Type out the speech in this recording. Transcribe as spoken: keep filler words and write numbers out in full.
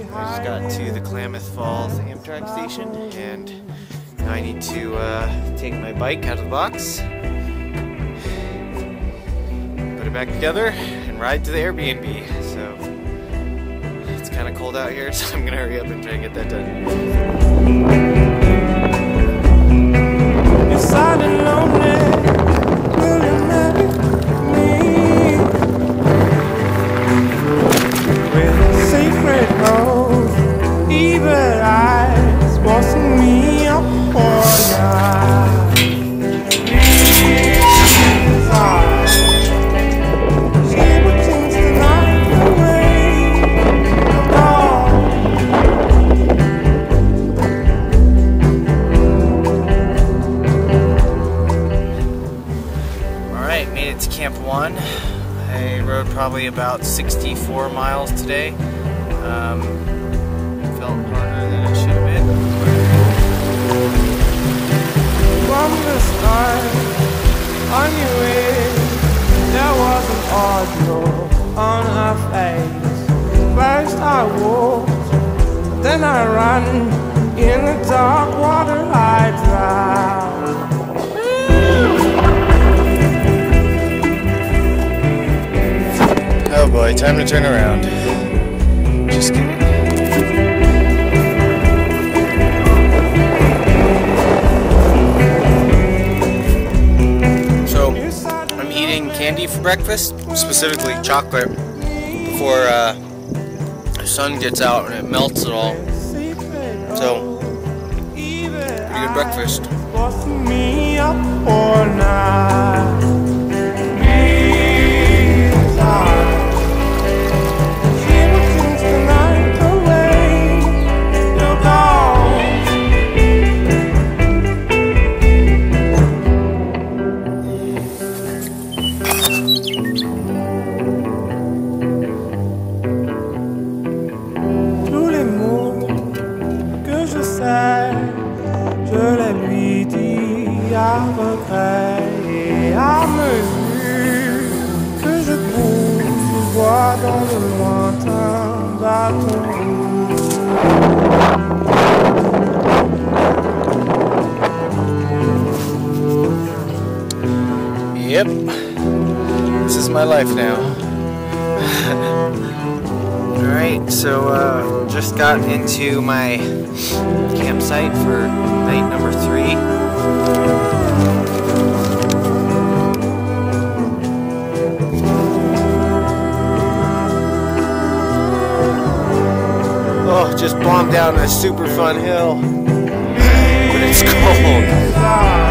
just got to the Klamath Falls Amtrak station, and now I need to uh, take my bike out of the box, put it back together, and ride to the Airbnb. So it's kind of cold out here, so I'm gonna hurry up and try and get that done. You're sad and lonely. Will you marry me? With secret hope, evil eyes forcing me up for night. These eyes, she would change the night away. Alright, made it to Camp One. I rode probably about sixty-four miles today. Um, felt harder than it should have been. From the start, I knew it. There was an odd look on her face. First I walked, then I ran. In the dark water I drowned. Oh boy, time to turn around. Just kidding. So, I'm eating candy for breakfast, specifically chocolate, before uh, the sun gets out and it melts it all. So, pretty good breakfast. Me up all night. Je la lui dis à regret et à mesure que je cours, je vois dans le lointain bâton rouge. Yep, this is my life now. Alright, so uh, just got into my campsite for night number three. Oh, just bombed down a super fun hill, but it's cold.